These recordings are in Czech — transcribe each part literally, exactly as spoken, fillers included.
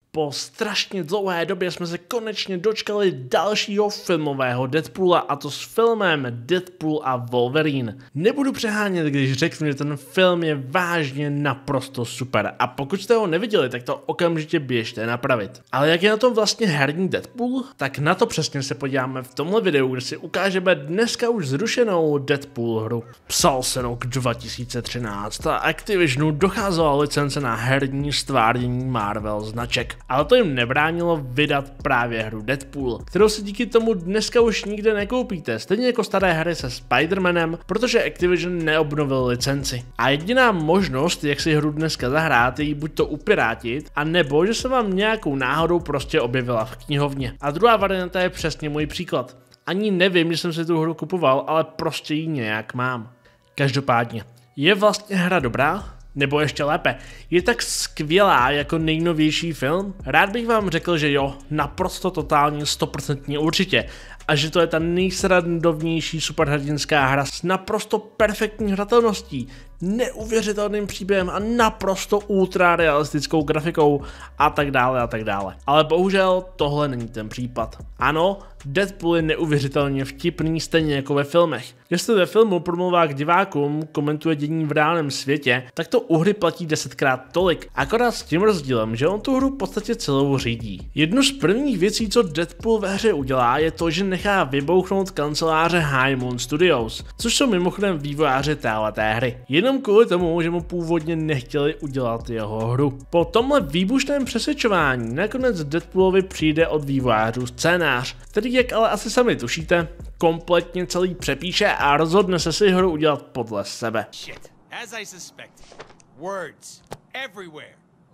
Po strašně dlouhé době jsme se konečně dočkali dalšího filmového Deadpoola, a to s filmem Deadpool a Wolverine. Nebudu přehánět, když řeknu, že ten film je vážně naprosto super, a pokud jste ho neviděli, tak to okamžitě běžte napravit. Ale jak je na tom vlastně herní Deadpool? Tak na to přesně se podíváme v tomhle videu, kde si ukážeme dneska už zrušenou Deadpool hru. Psal se rok dva tisíce třináct a Activisionu docházela licence na herní stvárnění Marvel značek. Ale to jim nebránilo vydat právě hru Deadpool, kterou si díky tomu dneska už nikde nekoupíte, stejně jako staré hry se Spider-Manem, protože Activision neobnovil licenci. A jediná možnost, jak si hru dneska zahrát, je ji buď to upirátit, a nebo že se vám nějakou náhodou prostě objevila v knihovně. A druhá varianta je přesně můj příklad. Ani nevím, že jsem si tu hru kupoval, ale prostě ji nějak mám. Každopádně, je vlastně hra dobrá? Nebo ještě lépe, je tak skvělá jako nejnovější film? Rád bych vám řekl, že jo, naprosto totálně, stoprocentně určitě. A že to je ta nejsrandovnější superhrdinská hra s naprosto perfektní hratelností, neuvěřitelným příběhem a naprosto ultra realistickou grafikou a tak dále a tak dále. Ale bohužel tohle není ten případ. Ano, Deadpool je neuvěřitelně vtipný, stejně jako ve filmech. Jestli ve filmu promluvá k divákům, komentuje dění v reálném světě, tak to u hry platí desetkrát tolik, akorát s tím rozdílem, že on tu hru v podstatě celou řídí. Jednu z prvních věcí, co Deadpool ve hře udělá, je to, že nechá vybouchnout kanceláře High Moon Studios, což jsou mimochodem vývojáři téhleté hry. Jenom kvůli tomu, že mu původně nechtěli udělat jeho hru. Po tomhle výbušném přesvědčování nakonec Deadpoolovi přijde od vývojářů scénář, který, jak ale asi sami tušíte, kompletně celý přepíše a rozhodne se si hru udělat podle sebe. Shit. As I suspected. Words. Everywhere.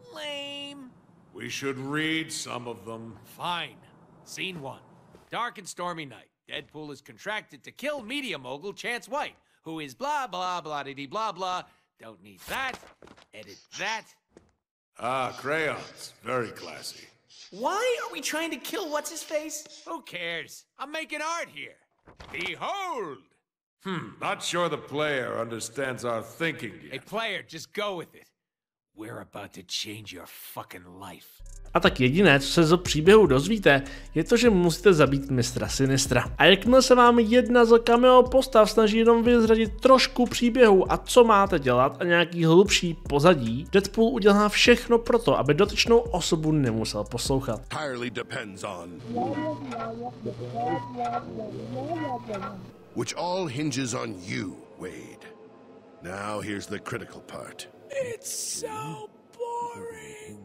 Lame. We should read some of them. Fine. Scene one. Dark and stormy night. Deadpool is contracted to kill media mogul Chance White, who is blah blah blah dee blah blah. Don't need that. Edit that. Ah, crayons. Very classy. Why are we trying to kill what's his face? Who cares? I'm making art here. Behold! Hmm, not sure the player understands our thinking Hey yet. player, just go with it. We're about to change your fucking life. A tak jediné, co se z příběhu dozvíte, je to, že musíte zabít mistra Sinistra. A jakmile se vám jedna z cameo postav snaží jenom vyzradit trošku příběhu a co máte dělat a nějaký hlubší pozadí, Deadpool udělá všechno proto, aby dotyčnou osobu nemusel poslouchat. Entirely depends on which all hinges on you, Wade. Now here's the critical part. It's so boring.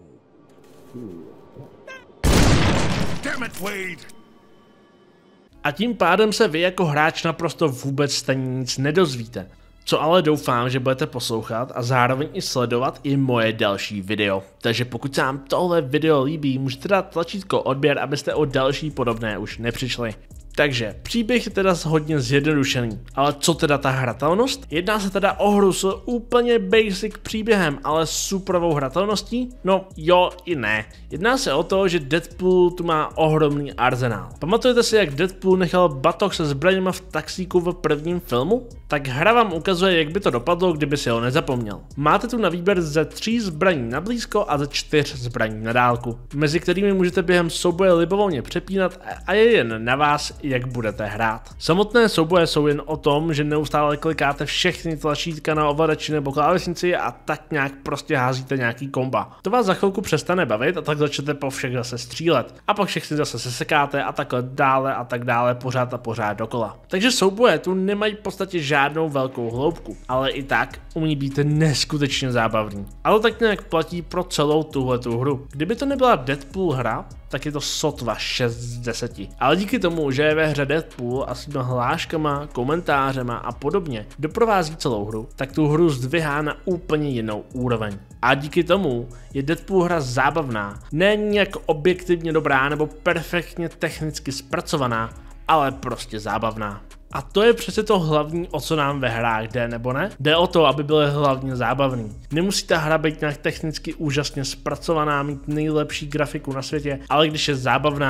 Damn it, Wade! A tím pádem se vy jako hráč naprosto vůbec stejně nic nedozvíte. Co ale doufám, že budete poslouchat a zároveň i sledovat i moje další video. Takže pokud se vám tohle video líbí, můžete dát tlačítko odběr, abyste o další podobné už nepřišli. Takže příběh je teda hodně zjednodušený, ale co teda ta hratelnost? Jedná se teda o hru s úplně basic příběhem, ale superovou hratelností? No jo i ne. Jedná se o to, že Deadpool tu má ohromný arzenál. Pamatujete si, jak Deadpool nechal batoh se zbraněma v taxíku v prvním filmu? Tak hra vám ukazuje, jak by to dopadlo, kdyby si ho nezapomněl. Máte tu na výběr ze tří zbraní na blízko a ze čtyř zbraní na dálku, mezi kterými můžete během souboje libovolně přepínat a je jen na vás, jak budete hrát. Samotné souboje jsou jen o tom, že neustále klikáte všechny tlačítka na ovladači nebo klávesnici a tak nějak prostě házíte nějaký komba. To vás za chvilku přestane bavit a tak začnete po všech zase střílet. A pak všechny zase sesekáte a takhle dále a tak dále pořád a pořád dokola. Takže souboje tu nemají v podstatě žádnou velkou hloubku, ale i tak umí být neskutečně zábavný. Ale tak nějak platí pro celou tuhletu hru. Kdyby to nebyla Deadpool hra, tak je to sotva šest z deseti. Ale díky tomu, že je ve hře Deadpool a s těma hláškama, komentářema a podobně doprovází celou hru, tak tu hru zdvihá na úplně jinou úroveň. A díky tomu je Deadpool hra zábavná, ne nějak objektivně dobrá nebo perfektně technicky zpracovaná, ale prostě zábavná. A to je přece to hlavní, o co nám ve hrách jde, nebo ne? Jde o to, aby byly hlavně zábavný. Nemusí ta hra být nějak technicky úžasně zpracovaná, mít nejlepší grafiku na světě, ale když je zábavná,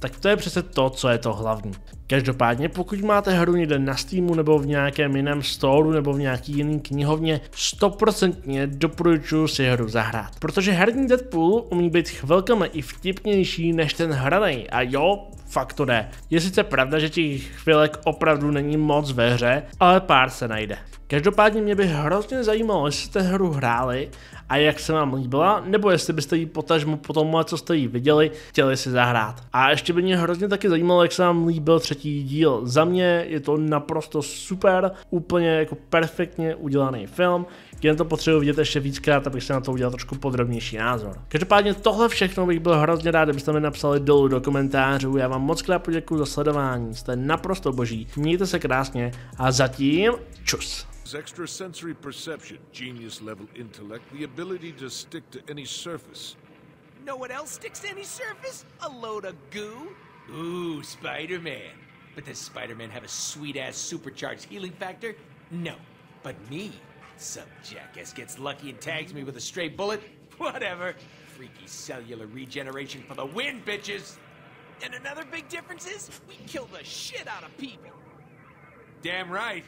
tak to je přece to, co je to hlavní. Každopádně, pokud máte hru někde na Steamu nebo v nějakém jiném store nebo v nějaký jiný knihovně, stoprocentně doporučuji si hru zahrát. Protože herní Deadpool umí být chvilkami i vtipnější než ten hranej a jo, fakt to jde. Je sice pravda, že těch chvilek opravdu není moc ve hře, ale pár se najde. Každopádně mě by hrozně zajímalo, jestli jste hru hráli a jak se vám líbila, nebo jestli byste ji potažmo po tomhle, co jste ji viděli, chtěli si zahrát. A ještě by mě hrozně taky zajímalo, jak se vám líbil třetí díl. Za mě je to naprosto super, úplně jako perfektně udělaný film. Jen to potřebuji vidět ještě víckrát, abych se na to udělal trošku podrobnější názor. Každopádně tohle všechno bych byl hrozně rád, kdybyste mi napsali dolů do komentářů. Já vám moc krát poděkuju za sledování, jste naprosto boží, mějte se krásně a zatím čus. Extrasensory perception, genius level intellect, the ability to stick to any surface. Know what else sticks to any surface? A load of goo? Ooh, Spider-Man. But does Spider-Man have a sweet-ass supercharged healing factor? No. But me? Some jackass gets lucky and tags me with a stray bullet? Whatever. Freaky cellular regeneration for the win, bitches! And another big difference is, we kill the shit out of people. Damn right.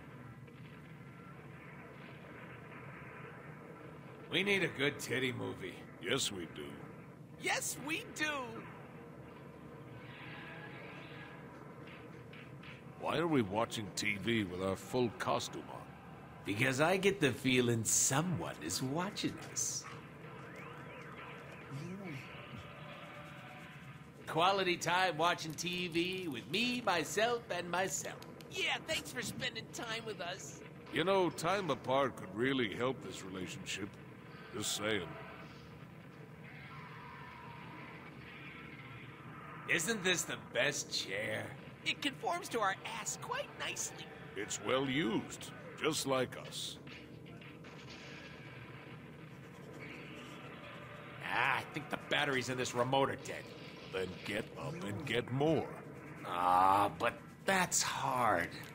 We need a good titty movie. Yes, we do. Yes, we do! Why are we watching T V with our full costume on? Because I get the feeling someone is watching us. Quality time watching T V with me, myself, and myself. Yeah, thanks for spending time with us. You know, time apart could really help this relationship. Just saying. Isn't this the best chair? It conforms to our ass quite nicely. It's well used, just like us. Ah, I think the batteries in this remote are dead. Then get up and get more. Ah, but that's hard.